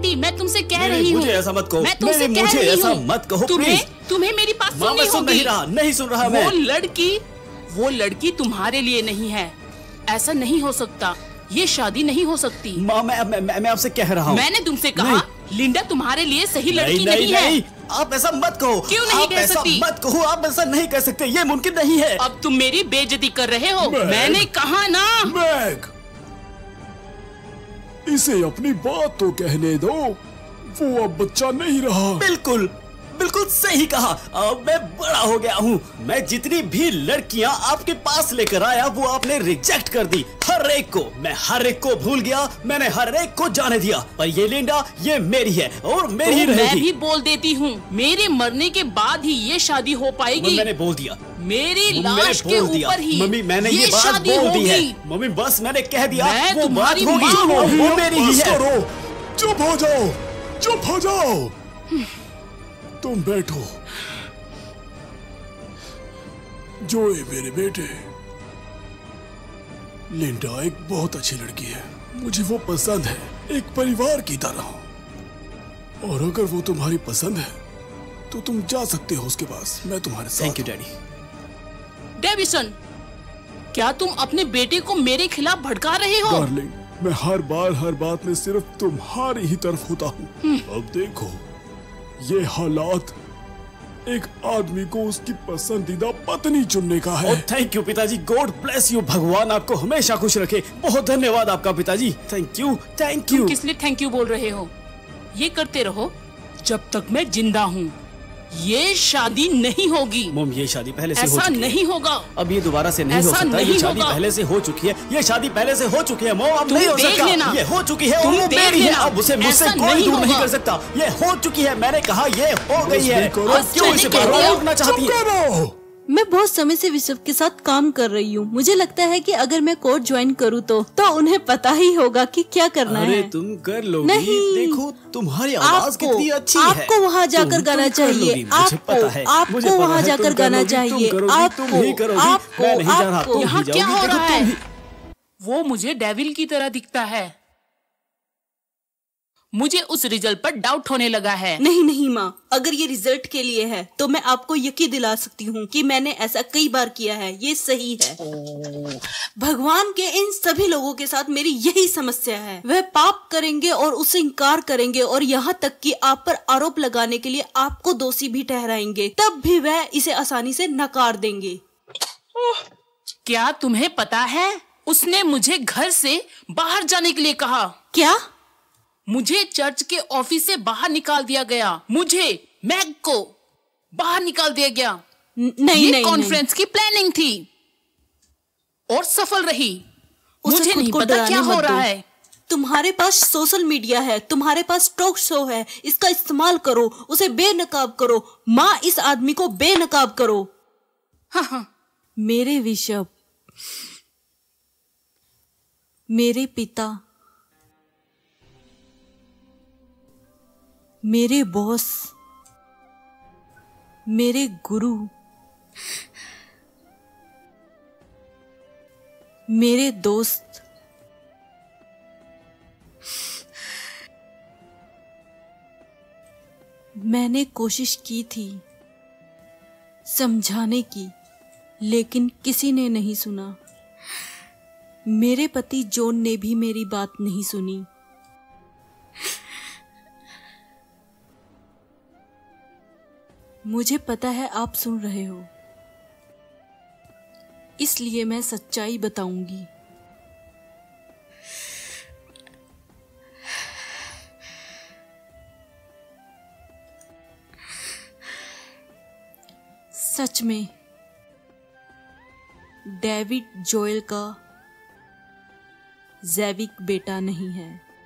Andy, मैं तुमसे कह रही हूँ, मुझे ऐसा मत कहो, मैं तुमसे कह मुझे रही ऐसा हूँ, मत कहो प्लीज। तुम्हें मेरी बात सुननी होगी। नहीं सुन रहा मैं। वो लड़की तुम्हारे लिए नहीं है, ऐसा नहीं हो सकता, ये शादी नहीं हो सकती। माँ मैं आपसे कह रहा हूँ। मैंने तुमसे कहा लिंडा तुम्हारे लिए सही लड़की नहीं है। आप ऐसा मत कहो। क्यों नहीं कह सकती? मत कहो, आप ऐसा नहीं कह सकते, ये मुमकिन नहीं है। अब तुम मेरी बेइज्जती कर रहे हो। मैंने कहा ना। मैग, इसे अपनी बात तो कहने दो, वो अब बच्चा नहीं रहा। बिल्कुल सही कहा। अब मैं बड़ा हो गया हूँ। मैं जितनी भी लड़कियाँ आपके पास लेकर आया वो आपने रिजेक्ट कर दी, हर एक को। मैं हर एक को भूल गया, मैंने हर एक को जाने दिया, पर ये लिंडा ये मेरी है और मेरी ही रहेगी। मैं भी बोल देती हूँ, मेरे मरने के बाद ही ये शादी हो पाएगी। मैंने बोल दिया, मेरी लाश के ऊपर ही मम्मी मैंने ये बात शादी बोल दी है। होगी। मम्मी बस मैंने कह दिया, मैं वो बात तुम्हारी होगी, माँ हूँ। वो मेरी ही है। चुप हो जाओ। तुम बैठो। जोए मेरे बेटे, लिंडा एक बहुत अच्छी लड़की है, मुझे वो पसंद है, एक परिवार की तरह। और अगर वो तुम्हारी पसंद है तो तुम जा सकते हो उसके पास, मैं तुम्हारे साथ। Thank you daddy. डेविसन, क्या तुम अपने बेटे को मेरे खिलाफ भड़का रहे हो? डार्लिंग, मैं हर बात में सिर्फ तुम्हारी ही तरफ होता हूँ। अब देखो, ये हालात एक आदमी को उसकी पसंदीदा पत्नी चुनने का है। थैंक यू पिताजी, गॉड ब्लेस यू, भगवान आपको हमेशा खुश रखे। बहुत धन्यवाद आपका पिताजी, थैंक यू। तुम किस लिए थैंक यू बोल रहे हो? ये करते रहो जब तक मैं जिंदा हूँ। ये शादी नहीं होगी। मम, ये शादी पहले से हो ऐसा चुकी है। नहीं होगा। अब ये दोबारा से नहीं हो सकता। ये शादी पहले से हो चुकी है। ये शादी पहले से हो चुकी है मम, अब नहीं हो सकता। ये हो चुकी है और वो मेरी है। अब उसे मुझसे कोई दूर नहीं कर सकता। ये हो चुकी है, मैंने कहा ये हो गई है। क्यों इसे बार-बार रोकना चाहती है? मैं बहुत समय से विश्व के साथ काम कर रही हूँ। मुझे लगता है कि अगर मैं कोर्ट ज्वाइन करूँ तो उन्हें पता ही होगा कि क्या करना है। अरे तुम कर लोगी। नहीं, देखो तुम्हारी आवाज कितनी अच्छी है। आपको वहाँ जाकर गाना चाहिए। आपको वहाँ जाकर गाना चाहिए। आपको यहाँ क्या हो रहा है? वो मुझे डेविल की तरह दिखता है। मुझे उस रिजल्ट पर डाउट होने लगा है। नहीं माँ, अगर ये रिजल्ट के लिए है तो मैं आपको यकीन दिला सकती हूँ कि मैंने ऐसा कई बार किया है। ये सही है। भगवान के इन सभी लोगों के साथ मेरी यही समस्या है। वह पाप करेंगे और उसे इनकार करेंगे और यहाँ तक कि आप पर आरोप लगाने के लिए आपको दोषी भी ठहराएंगे, तब भी वह इसे आसानी से नकार देंगे। क्या तुम्हें पता है, उसने मुझे घर से बाहर जाने के लिए कहा। क्या? मुझे चर्च के ऑफिस से बाहर निकाल दिया गया। मुझे, मैग को बाहर निकाल दिया गया। नहीं, कॉन्फ्रेंस की प्लानिंग थी और सफल रही। मुझे नहीं पता क्या हो रहा है। तुम्हारे पास सोशल मीडिया है, तुम्हारे पास टॉक शो है, इसका इस्तेमाल करो, उसे बेनकाब करो। माँ, इस आदमी को बेनकाब करो। हाँ। मेरे विशव, मेरे पिता, मेरे बॉस, मेरे गुरु, मेरे दोस्त, मैंने कोशिश की थी समझाने की, लेकिन किसी ने नहीं सुना। मेरे पति जॉन ने भी मेरी बात नहीं सुनी। मुझे पता है आप सुन रहे हो, इसलिए मैं सच्चाई बताऊंगी। सच में डेविड जोएल का जैविक बेटा नहीं है।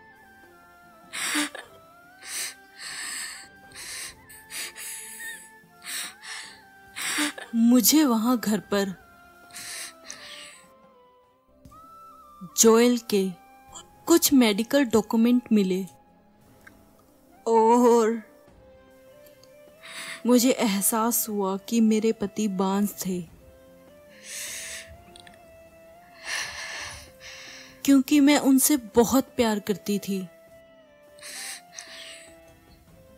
मुझे वहां घर पर जोएल के कुछ मेडिकल डॉक्यूमेंट मिले और मुझे एहसास हुआ कि मेरे पति बांझ थे, क्योंकि मैं उनसे बहुत प्यार करती थी।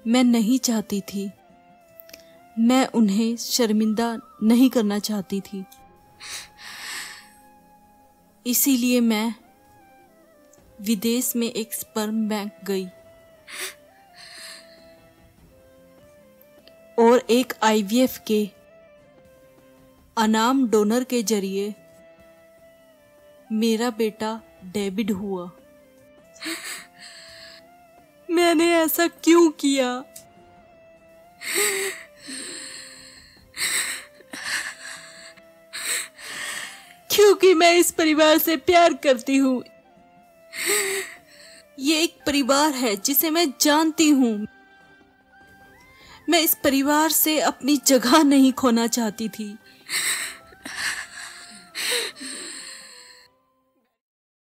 मैं नहीं चाहती थी, मैं उन्हें शर्मिंदा नहीं करना चाहती थी। इसीलिए मैं विदेश में एक स्पर्म बैंक गई और एक आईवीएफ के अनाम डोनर के जरिए मेरा बेटा डेविड हुआ। मैंने ऐसा क्यों किया? क्योंकि मैं इस परिवार से प्यार करती हूँ। ये एक परिवार है जिसे मैं जानती हूँ। मैं इस परिवार से अपनी जगह नहीं खोना चाहती थी।